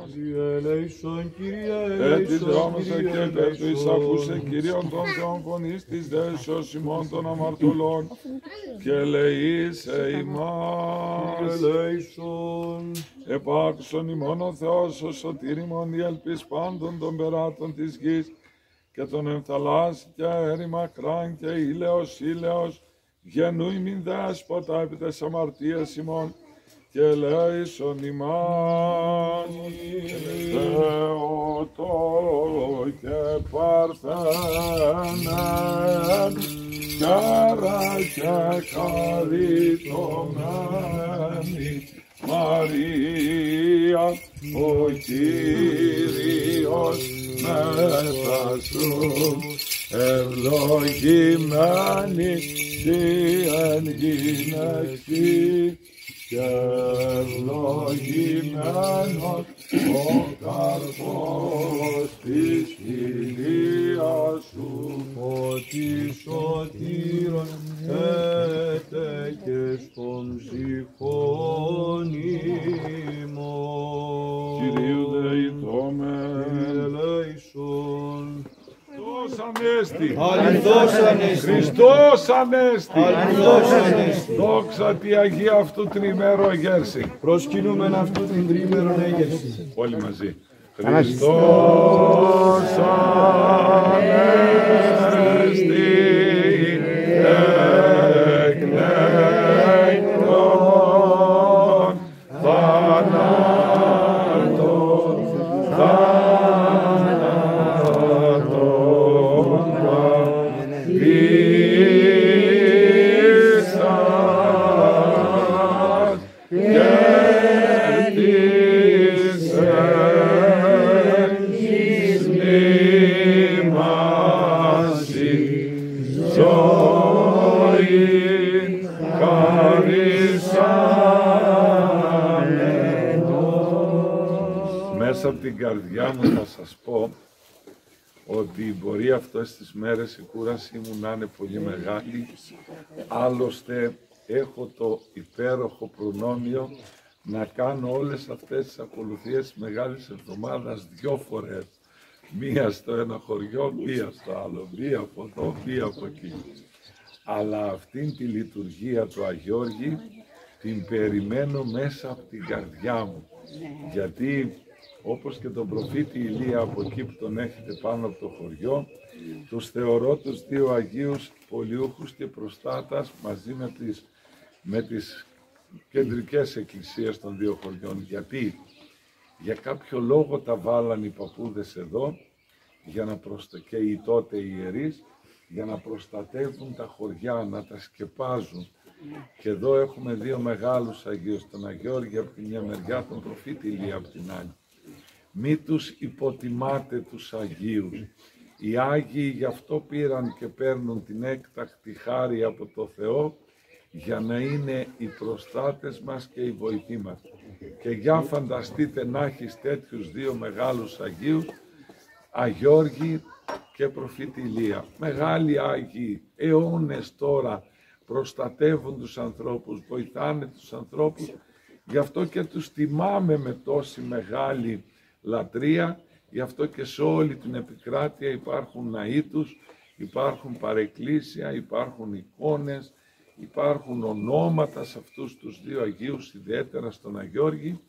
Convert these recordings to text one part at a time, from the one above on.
Κύριε ελέησον, Κύριε Της ελέησον, δρόμος Κύριε και της ακούσε ελέησον. Κύριον των Θεών φωνής της δέσεως ημών των αμαρτωλών και ελεήσε ημάς. Κύριε ελέησον. Επάξον ημών ο Θεός ο σωτήρ ημών η ελπίς πάντων των περάτων της γης και των εμθαλάσσι και αέρι μακράν και ήλαιος γεννούι μην δέσποτα επί τες αμαρτίες ημών και ελέησον ημάς. Θεότο και παρθένεν χαίρα και χαριτωμένη Μαρία, ο Κύριος μέσα σου, ευλογημένη τι εν γυναική και ευλογημένος ο καρπός της κοιλίας σου. Ότι σωτήρων έτεκες των ψυχών ημών. Κυρίου δεηθόμεν. Κύριε ελέησον. Χριστός Ανέστη. Αληθώς Ανέστη. Χριστός Ανέστη. Αληθώς Ανέστη. Δόξα τη Αγία αυτού τριμέρο αγέρση. Προσκυνούμεν αυτού την τρίμερον έγερση. Όλοι μαζί. Χριστός Ανέστη εκ νεκρών θανάτων παίσας και της εγγύς μνήμαση ζωήν χαρισάμενος. Μέσα από την καρδιά μου θα σας πω ότι μπορεί αυτές τις μέρες η κούρασή μου να είναι πολύ μεγάλη, άλλωστε έχω το υπέροχο προνόμιο να κάνω όλες αυτές τις ακολουθίες της Μεγάλης Εβδομάδας 2 φορές. Μία στο ένα χωριό, μία στο άλλο, μία από εδώ, μία από εκεί. Αλλά αυτήν τη λειτουργία του Αγιώργη την περιμένω μέσα από την καρδιά μου. Γιατί όπως και τον προφήτη Ηλία από εκεί που τον έχετε πάνω από το χωριό, τους θεωρώ τους δύο Αγίους Πολιούχους και Προστάτας μαζί με τις κεντρικές εκκλησίες των δύο χωριών. Γιατί για κάποιο λόγο τα βάλαν οι παππούδες εδώ και οι τότε ιερείς για να προστατεύουν τα χωριά, να τα σκεπάζουν. Και εδώ έχουμε δύο μεγάλους Αγίους, τον Αγιώργη από τη μια μεριά, τον προφήτη Ηλία από την άλλη. Μη τους υποτιμάτε τους Αγίους. Οι Άγιοι γι' αυτό πήραν και παίρνουν την έκτακτη χάρη από το Θεό για να είναι οι προστάτες μας και οι βοηθοί μας. Και για φανταστείτε να έχεις τέτοιους δύο μεγάλους Αγίους, Αγιώργη και προφήτη Ηλία. Μεγάλοι Άγιοι, αιώνες τώρα προστατεύουν τους ανθρώπους, βοηθάνε τους ανθρώπους, γι' αυτό και τους τιμάμε με τόση μεγάλη λατρεία, γι' αυτό και σε όλη την επικράτεια υπάρχουν ναοί τους, υπάρχουν παρεκκλήσια, υπάρχουν εικόνες, υπάρχουν ονόματα σε αυτούς τους δύο Αγίους, ιδιαίτερα στον Αγιώργη,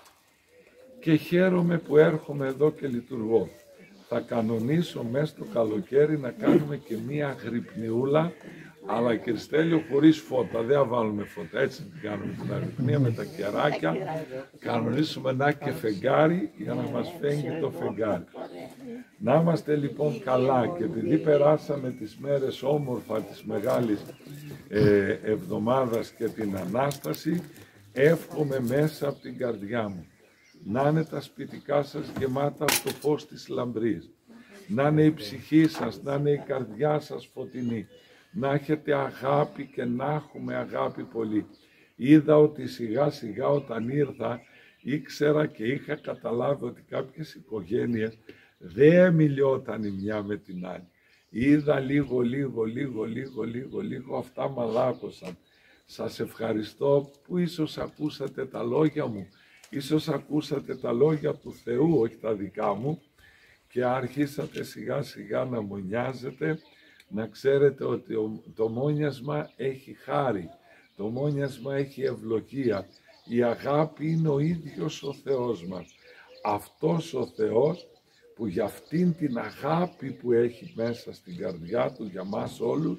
και χαίρομαι που έρχομαι εδώ και λειτουργώ. Θα κανονίσω μέσα στο καλοκαίρι να κάνουμε και μία γρυπνιούλα, αλλά και Στέλιο χωρίς φώτα, δεν θα βάλουμε φώτα, έτσι την κάνουμε την αγρυπνία με τα κεράκια, κανονίσουμε ένα και φεγγάρι για να μας φέγγει το φεγγάρι. Να είμαστε λοιπόν καλά, και επειδή περάσαμε τις μέρες όμορφα της Μεγάλης Εβδομάδας και την Ανάσταση, εύχομαι μέσα από την καρδιά μου να είναι τα σπιτικά σας γεμάτα από το φως της λαμπρής, να είναι η ψυχή σας, να είναι η καρδιά σας φωτεινή, να έχετε αγάπη και να έχουμε αγάπη πολύ. Είδα ότι σιγά σιγά όταν ήρθα ήξερα και είχα καταλάβει ότι κάποιες οικογένειες δεν μιλιόταν η μια με την άλλη. Είδα λίγο αυτά μαλάκωσαν. Σας ευχαριστώ που ίσως ακούσατε τα λόγια μου, Ίσως ακούσατε τα λόγια του Θεού, όχι τα δικά μου, και άρχισατε σιγά σιγά να μονιάζετε. Να ξέρετε ότι το μόνιασμα έχει χάρη, το μόνιασμα έχει ευλογία. Η αγάπη είναι ο ίδιος ο Θεός μας. Αυτός ο Θεός που για αυτήν την αγάπη που έχει μέσα στην καρδιά του για μας όλους,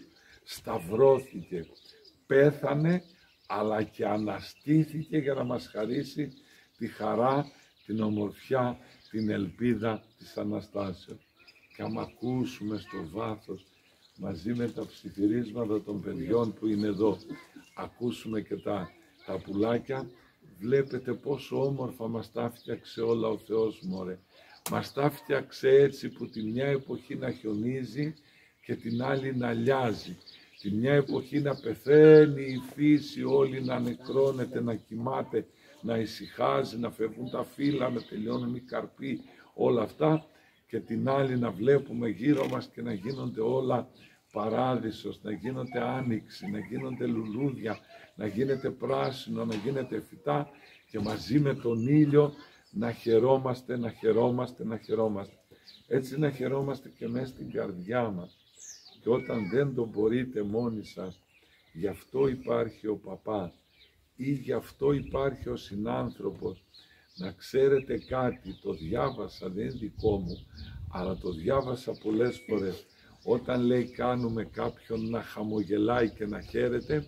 σταυρώθηκε, πέθανε, αλλά και αναστήθηκε για να μας χαρίσει τη χαρά, την ομορφιά, την ελπίδα της Αναστάσεως. Και άμα ακούσουμε στο βάθος, μαζί με τα ψιθυρίσματα των παιδιών που είναι εδώ, ακούσουμε και τα πουλάκια, βλέπετε πόσο όμορφα μας τα φτιάξε όλα ο Θεός, μωρέ. Μας τα φτιάξε έτσι που τη μια εποχή να χιονίζει και την άλλη να λιάζει. Τη μια εποχή να πεθαίνει η φύση, όλη να νεκρώνεται, να κοιμάται, να ησυχάζει, να φεύγουν τα φύλλα, να τελειώνουν οι καρποί, όλα αυτά. Και την άλλη να βλέπουμε γύρω μας και να γίνονται όλα παράδεισος, να γίνονται άνοιξη, να γίνονται λουλούδια, να γίνεται πράσινο, να γίνεται φυτά και μαζί με τον ήλιο να χαιρόμαστε, να χαιρόμαστε, να χαιρόμαστε. Έτσι να χαιρόμαστε και μέσα στην καρδιά μας. Και όταν δεν το μπορείτε μόνοι σας, γι' αυτό υπάρχει ο παπάς ή γι' αυτό υπάρχει ο συνάνθρωπος. Να ξέρετε κάτι, το διάβασα, δεν είναι δικό μου, αλλά το διάβασα πολλές φορές. Όταν λέει κάνουμε κάποιον να χαμογελάει και να χαίρεται,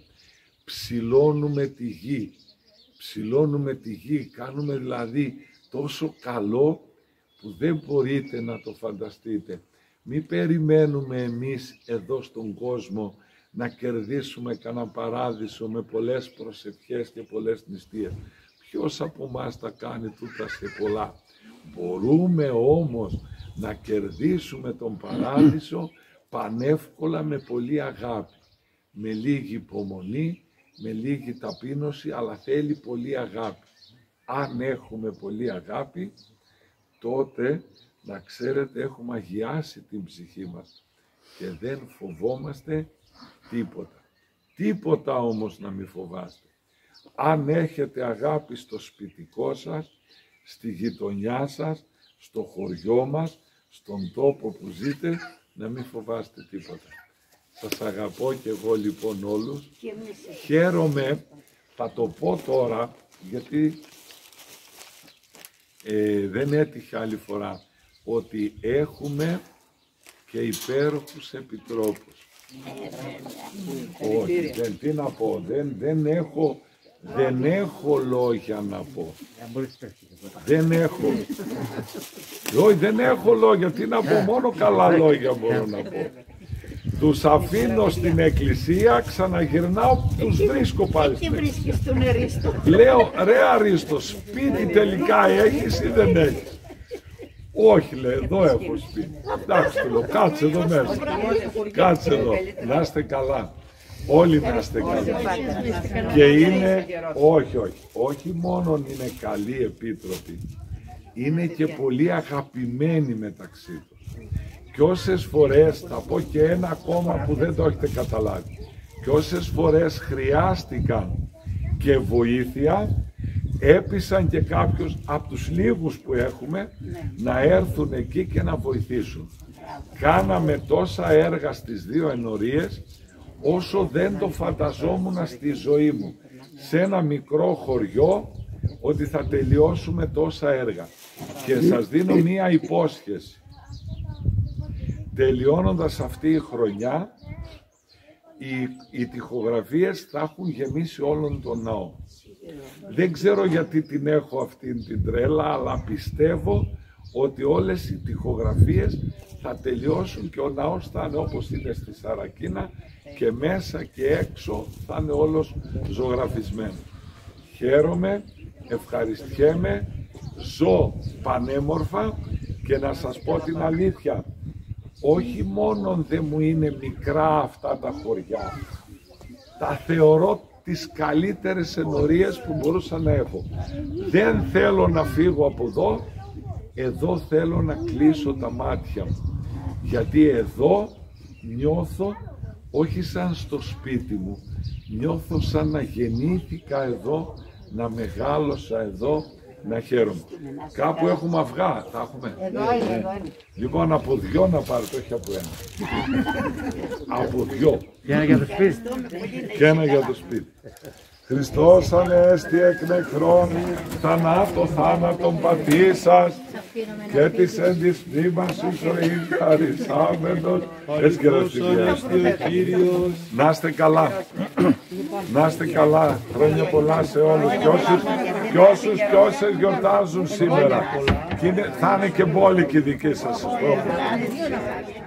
ψηλώνουμε τη γη. Ψηλώνουμε τη γη, κάνουμε δηλαδή τόσο καλό που δεν μπορείτε να το φανταστείτε. Μην περιμένουμε εμείς εδώ στον κόσμο να κερδίσουμε κανένα παράδεισο με πολλές προσευχές και πολλές νηστείες. Ποιος από εμάς τα κάνει τούτα σε πολλά. Μπορούμε όμως να κερδίσουμε τον παράδεισο πανεύκολα με πολλή αγάπη. Με λίγη υπομονή, με λίγη ταπείνωση, αλλά θέλει πολλή αγάπη. Αν έχουμε πολλή αγάπη, τότε να ξέρετε έχουμε αγιάσει την ψυχή μας και δεν φοβόμαστε τίποτα. Τίποτα όμως να μην φοβάστε. Αν έχετε αγάπη στο σπιτικό σας, στη γειτονιά σας, στο χωριό μας, στον τόπο που ζείτε, να μην φοβάστε τίποτα. Σας αγαπώ και εγώ λοιπόν όλους. Χαίρομαι, θα το πω τώρα, γιατί δεν έτυχε άλλη φορά, ότι έχουμε και υπέροχους επιτρόπους. Όχι, τι να πω, δεν έχω λόγια να πω. Δεν έχω. Όχι, δεν έχω λόγια, τι να πω, μόνο καλά λόγια μπορώ να πω. Τους αφήνω στην εκκλησία, ξαναγυρνάω, τους βρίσκω πάλι στην εκκλησία. Λέω, ρε Αρίστο, σπίτι τελικά έχεις ή δεν έχεις? Όχι, λέει, εδώ έχω σπίτι. Εντάξει, του λέω, κάτσε εδώ μέσα. Κάτσε εδώ, να είστε καλά. Όλοι να είστε καλά. Και είναι, όχι μόνο είναι καλοί επίτροποι, είναι και πολύ αγαπημένοι μεταξύ τους. Και όσες φορές, θα πω και ένα ακόμα που δεν το έχετε καταλάβει, και όσες φορές χρειάστηκαν και βοήθεια, έπεισαν και κάποιους από τους λίγους που έχουμε να έρθουν εκεί και να βοηθήσουν. Κάναμε τόσα έργα στις δύο ενορίες, όσο δεν το φανταζόμουν στη ζωή μου. Σε ένα μικρό χωριό, ότι θα τελειώσουμε τόσα έργα. Και σας δίνω μία υπόσχεση. Τελειώνοντας αυτή η χρονιά, οι τοιχογραφίες θα έχουν γεμίσει όλον τον ναό. Δεν ξέρω γιατί την έχω αυτήν την τρέλα, αλλά πιστεύω ότι όλες οι τοιχογραφίες θα τελειώσουν και ο ναός θα είναι όπως είναι στη Σαρακίνα και μέσα και έξω θα είναι όλος ζωγραφισμένο. Χαίρομαι, ευχαριστιέμαι, ζω πανέμορφα και να σας πω την αλήθεια, όχι μόνο δεν μου είναι μικρά αυτά τα χωριά, τα θεωρώ τις καλύτερες ενορίες που μπορούσα να έχω. Δεν θέλω να φύγω από εδώ, εδώ θέλω να κλείσω τα μάτια μου, γιατί εδώ νιώθω όχι σαν στο σπίτι μου, νιώθω σαν να γεννήθηκα εδώ, να μεγάλωσα εδώ, να χαίρομαι. Κάπου έχουμε αυγά, τα έχουμε. Εδώ είναι. Λοιπόν, από 2 να πάρετε, όχι από 1. Από 2. Και ένα για το σπίτι. Και ένα για το σπίτι. Χριστός ανέστη εκ νεκρών, θανάτω θάνατον πατήσας, και της εν της πνεύμας η ζωή χαρισάμενος. Έτσι και ο Κύριος. να είστε καλά. Να είστε καλά. Χρόνια πολλά σε όλους. Και όσες γιορτάζουν σήμερα. Θα είναι και μπόλικη δική σας.